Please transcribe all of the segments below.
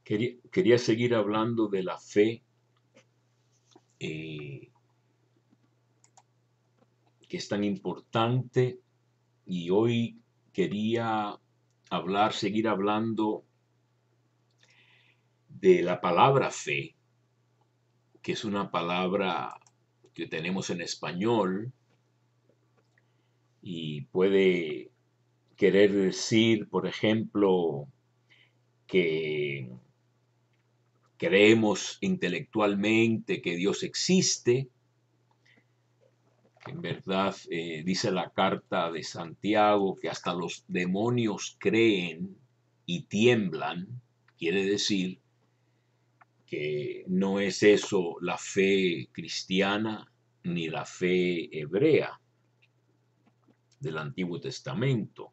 Quería seguir hablando de la fe, eh, que es tan importante, y hoy quería seguir hablando de la palabra fe, que es una palabra que tenemos en español y puede querer decir, por ejemplo, que creemos intelectualmente que Dios existe. En verdad, dice la carta de Santiago que hasta los demonios creen y tiemblan. Quiere decir que no es eso la fe cristiana ni la fe hebrea del Antiguo Testamento.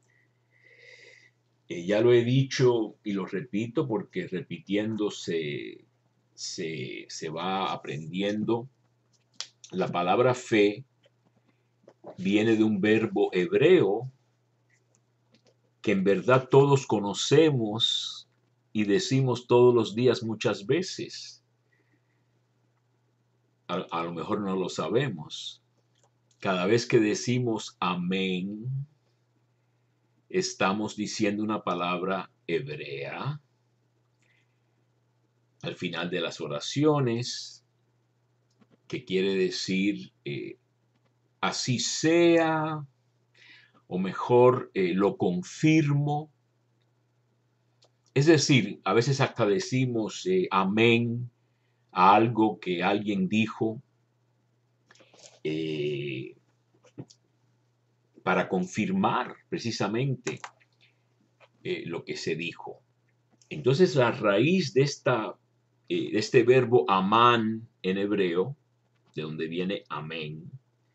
Ya lo he dicho y lo repito porque repitiendo se va aprendiendo. La palabra fe viene de un verbo hebreo que en verdad todos conocemos y decimos todos los días muchas veces. A lo mejor no lo sabemos. Cada vez que decimos amén, estamos diciendo una palabra hebrea al final de las oraciones, que quiere decir así sea, o mejor, lo confirmo. Es decir, a veces hasta decimos amén a algo que alguien dijo eh, para confirmar precisamente lo que se dijo. Entonces, la raíz de este verbo amán en hebreo, de donde viene amén,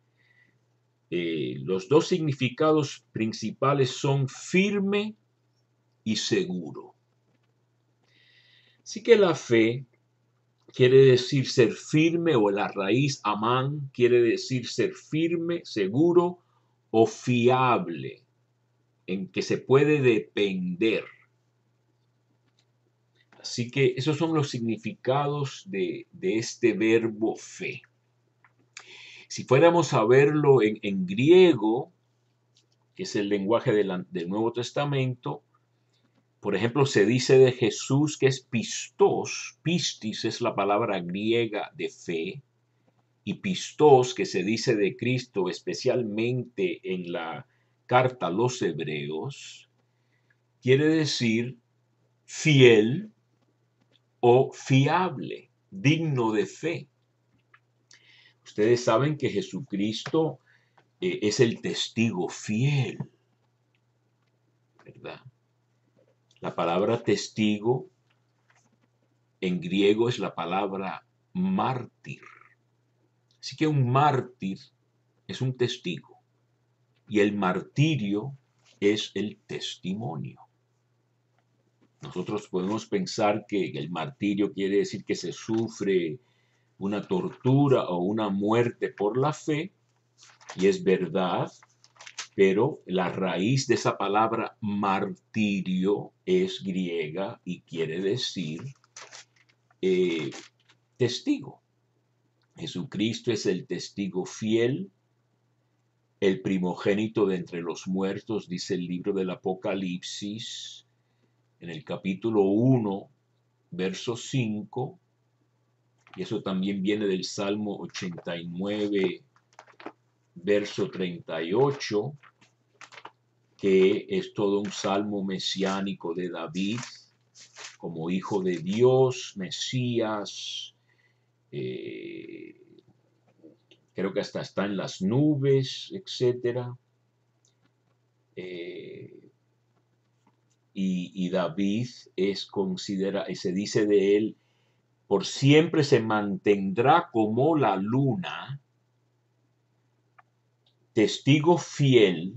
los dos significados principales son firme y seguro. Así que la fe quiere decir ser firme, o la raíz amán quiere decir ser firme, seguro o fiable, en que se puede depender. Así que esos son los significados de este verbo fe. Si fuéramos a verlo en griego, que es el lenguaje del Nuevo Testamento, por ejemplo, se dice de Jesús que es pistos. Pistis es la palabra griega de fe. Y pistos, que se dice de Cristo, especialmente en la carta a los Hebreos, quiere decir fiel o fiable, digno de fe. Ustedes saben que Jesucristo es el testigo fiel, ¿verdad? La palabra testigo en griego es la palabra mártir. Así que un mártir es un testigo y el martirio es el testimonio. Nosotros podemos pensar que el martirio quiere decir que se sufre una tortura o una muerte por la fe, y es verdad, pero la raíz de esa palabra martirio es griega y quiere decir testigo. Jesucristo es el testigo fiel, el primogénito de entre los muertos, dice el libro del Apocalipsis, en el capítulo 1, verso 5, y eso también viene del Salmo 89, verso 38, que es todo un salmo mesiánico de David, como hijo de Dios, Mesías, creo que hasta está en las nubes, etc. Y David se dice de él, por siempre se mantendrá como la luna, testigo fiel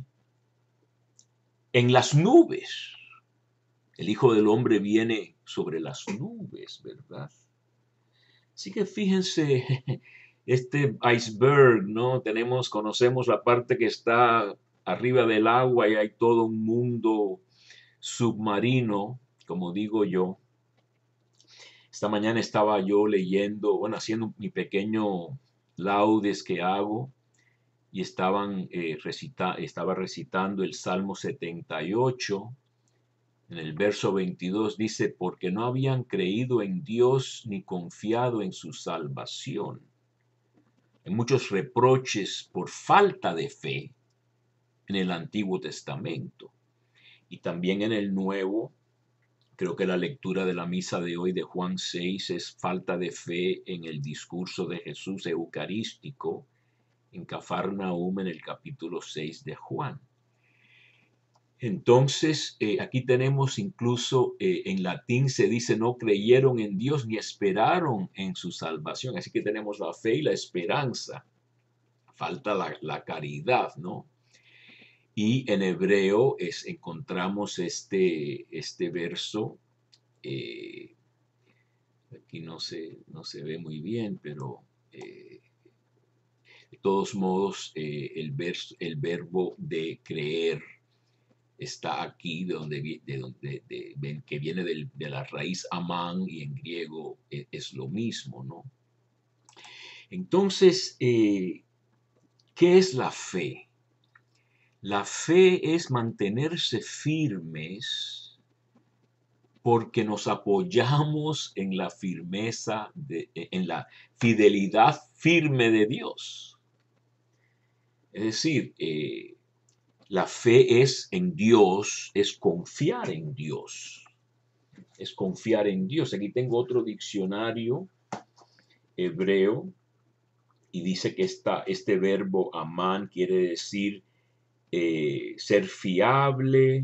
en las nubes. El Hijo del Hombre viene sobre las nubes, ¿verdad? Así que fíjense, este iceberg, ¿no? Conocemos la parte que está arriba del agua y hay todo un mundo submarino, como digo yo. Esta mañana estaba yo leyendo, bueno, haciendo mi pequeño laudes que hago y estaba recitando el Salmo 78. En el verso 22 dice, porque no habían creído en Dios ni confiado en su salvación. Hay muchos reproches por falta de fe en el Antiguo Testamento y también en el Nuevo. Creo que la lectura de la misa de hoy de Juan 6 es falta de fe en el discurso de Jesús eucarístico en Cafarnaúm en el capítulo 6 de Juan. Entonces, aquí tenemos incluso en latín se dice no creyeron en Dios ni esperaron en su salvación. Así que tenemos la fe y la esperanza. Falta la caridad, ¿no? Y en hebreo encontramos este verso. Aquí no se ve muy bien, pero de todos modos el verbo de creer está aquí, que viene de la raíz amán y en griego es lo mismo, ¿no? Entonces, ¿qué es la fe? La fe es mantenerse firmes porque nos apoyamos en la firmeza, en la fidelidad firme de Dios. Es decir, la fe es en Dios, es confiar en Dios. Es confiar en Dios. Aquí tengo otro diccionario hebreo y dice que este verbo amán quiere decir ser fiable,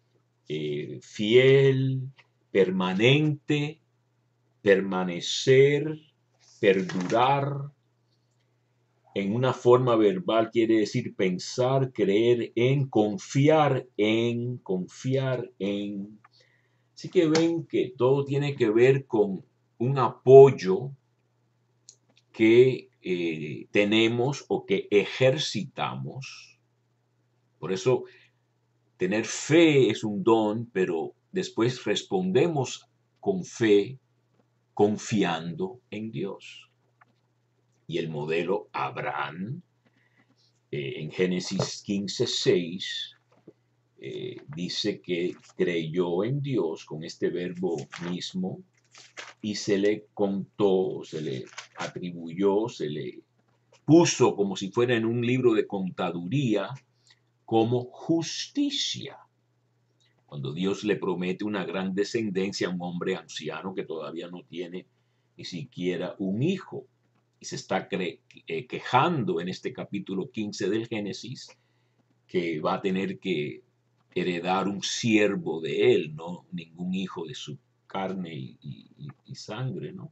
fiel, permanente, permanecer, perdurar. En una forma verbal quiere decir pensar, creer en, confiar en, confiar en. Así que ven que todo tiene que ver con un apoyo que tenemos o que ejercitamos. Por eso tener fe es un don, pero después respondemos con fe, confiando en Dios. Y el modelo Abraham, en Génesis 15:6, dice que creyó en Dios con este verbo mismo y se le contó, se le atribuyó, se le puso como si fuera en un libro de contaduría como justicia. Cuando Dios le promete una gran descendencia a un hombre anciano que todavía no tiene ni siquiera un hijo. Y se está quejando en este capítulo 15 del Génesis que va a tener que heredar un siervo de él, no ningún hijo de su carne y sangre, ¿no?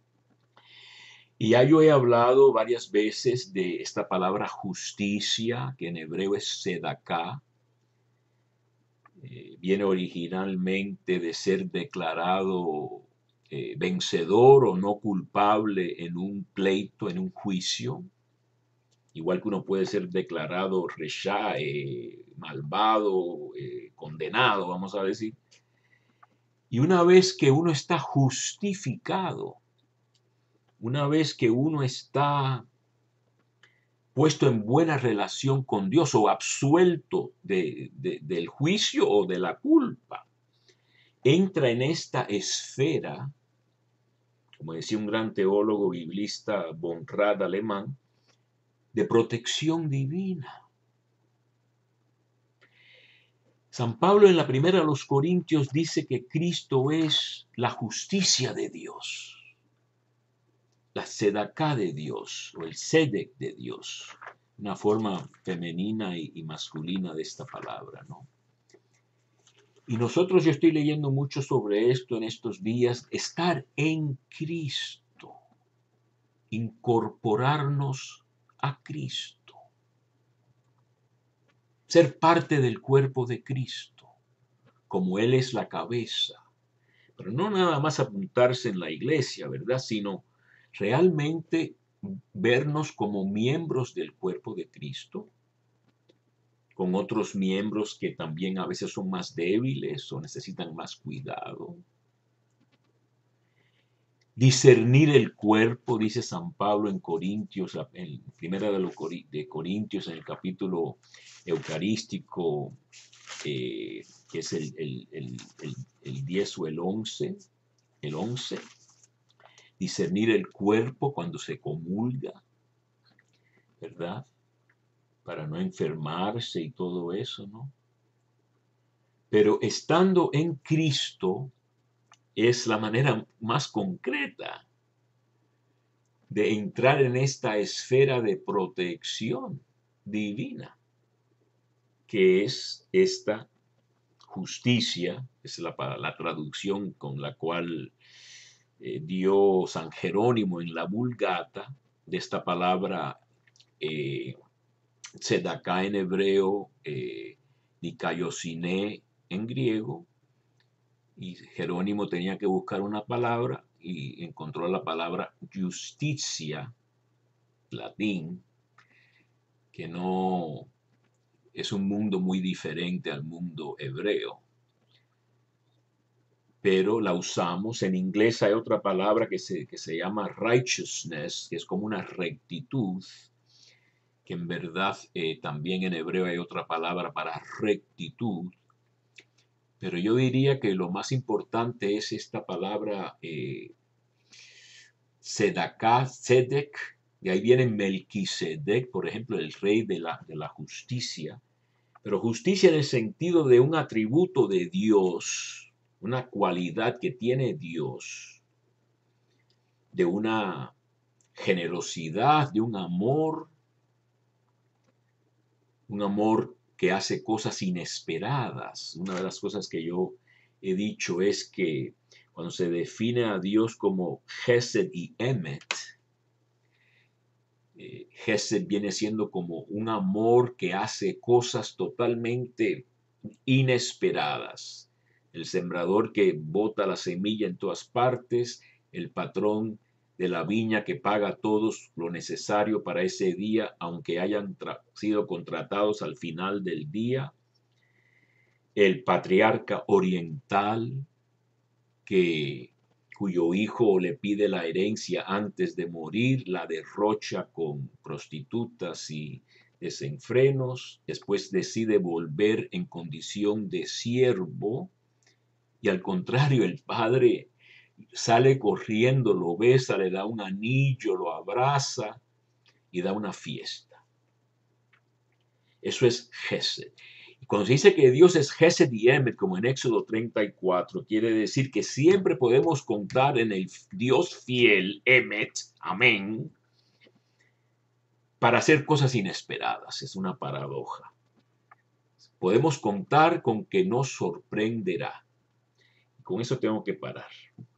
Y ya yo he hablado varias veces de esta palabra justicia, que en hebreo es sedaká. Viene originalmente de ser declarado vencedor o no culpable en un pleito, en un juicio. Igual que uno puede ser declarado resha, malvado, condenado, vamos a decir. Y una vez que uno está justificado, una vez que uno está puesto en buena relación con Dios o absuelto del juicio o de la culpa, entra en esta esfera, como decía un gran teólogo biblista von Rad alemán, de protección divina. San Pablo en la primera a los Corintios dice que Cristo es la justicia de Dios, la tzedakah de Dios o el tzedek de Dios, una forma femenina y masculina de esta palabra, ¿no? Y nosotros, yo estoy leyendo mucho sobre esto en estos días, estar en Cristo, incorporarnos a Cristo, ser parte del cuerpo de Cristo, como Él es la cabeza. Pero no nada más apuntarse en la iglesia, ¿verdad? Sino realmente vernos como miembros del cuerpo de Cristo, con otros miembros que también a veces son más débiles o necesitan más cuidado. Discernir el cuerpo, dice San Pablo en Corintios, en primera de Corintios, en el capítulo eucarístico, que es el 10 o el 11, discernir el cuerpo cuando se comulga, ¿verdad? Para no enfermarse y todo eso, ¿no? Pero estando en Cristo es la manera más concreta de entrar en esta esfera de protección divina, que es esta justicia, es la traducción con la cual dio San Jerónimo en la Vulgata, de esta palabra tzedaká en hebreo, nikaiosine en griego, y Jerónimo tenía que buscar una palabra y encontró la palabra justicia, latín, que no es un mundo muy diferente al mundo hebreo, pero la usamos. En inglés hay otra palabra que se llama righteousness, que es como una rectitud, que en verdad también en hebreo hay otra palabra para rectitud, pero yo diría que lo más importante es esta palabra tzedaká, tzedek, de ahí viene Melquisedec, por ejemplo, el rey de la justicia, pero justicia en el sentido de un atributo de Dios, una cualidad que tiene Dios, de una generosidad, de un amor que hace cosas inesperadas. Una de las cosas que yo he dicho es que cuando se define a Dios como Gesed y Emet, Gesed viene siendo como un amor que hace cosas totalmente inesperadas. El sembrador que bota la semilla en todas partes, el patrón de la viña que paga a todos lo necesario para ese día, aunque hayan sido contratados al final del día, el patriarca oriental cuyo hijo le pide la herencia antes de morir, la derrocha con prostitutas y desenfrenos, después decide volver en condición de siervo, y al contrario, el padre sale corriendo, lo besa, le da un anillo, lo abraza y da una fiesta. Eso es Gesed. Y cuando se dice que Dios es Gesed y Emet, como en Éxodo 34, quiere decir que siempre podemos contar en el Dios fiel, Emet, amén, para hacer cosas inesperadas. Es una paradoja. Podemos contar con que nos sorprenderá. Con eso tengo que parar.